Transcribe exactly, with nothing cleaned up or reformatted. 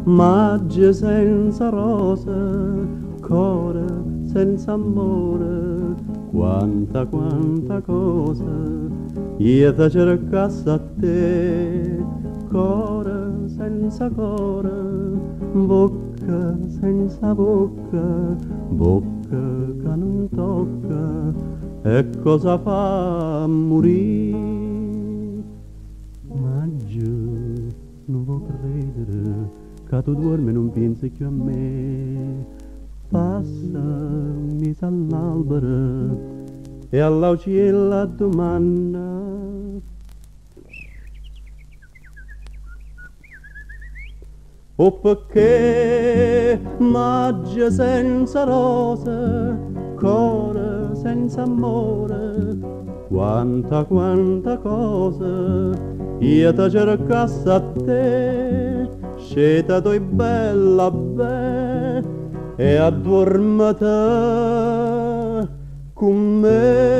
Maggio senza rose, cuore senza amore, quanta quanta cosa io ti cercassi a te, cuore senza cuore, bocca senza bocca, bocca che non tocca, e cosa fa a morire? Maggio, non può credere che tu dormi e non pensi più a me. Passa, mi sa l'albero e all'uccello domanda: o perché maggio senza rose, cuore senza amore, quanta quanta cosa io ti cercassi a te, sceta tu bella be e addormata con me.